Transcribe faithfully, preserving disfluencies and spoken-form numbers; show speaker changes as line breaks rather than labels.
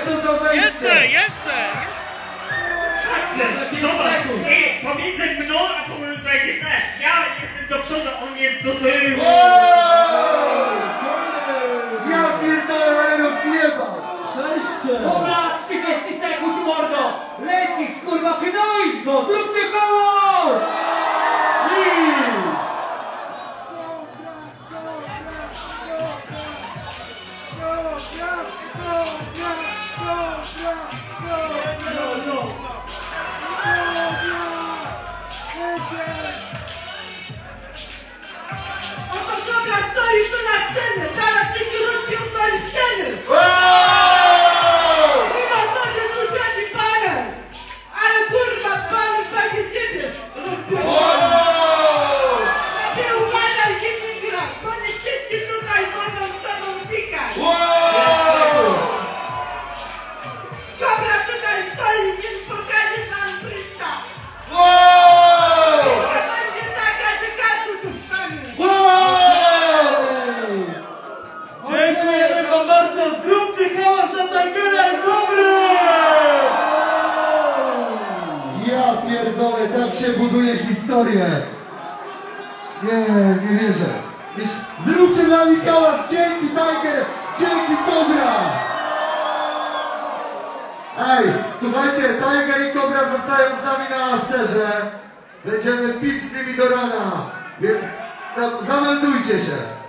to za wejście?
Jeszcze, jeszcze!
Patrzcie, zobacz, i pomiędzy mną a pomiędzy tak, ja jestem do przodu, on jest do tyłu.
Ja pierdolę, rozjebał!
Szeście!
Dobra, trzydzieści sekund, mordo! Lecisz, kurwa, pchnąłeś go! Zróbcie koło!
Oto dobra stoi tu na scenie! Zaraz tylko rozpiątali sceny! Mimo to, że tu siedzi panel! Ale kurwa, panel będzie ciebie rozpiątali! Ty uważaj, się nie gra! Bo nie wszyscy tutaj mogą z tobą pikać! Dobra tutaj stoi, więc pokaże nam pryszcza! To będzie taka, że każdy tu wstanie!
Dziękujemy wam bardzo! Zróbcie hałas za Tigera i Kobry!
Ja pierdolę, tak się buduje historię! Nie, nie wierzę! Jest- Zróbcie dla nich hałas! Dzięki Tiger! Dzięki Kobra! Ej, słuchajcie, Tiger i Kobra zostają z nami na afterze. Będziemy pić z nimi do rana, więc no, zameldujcie się.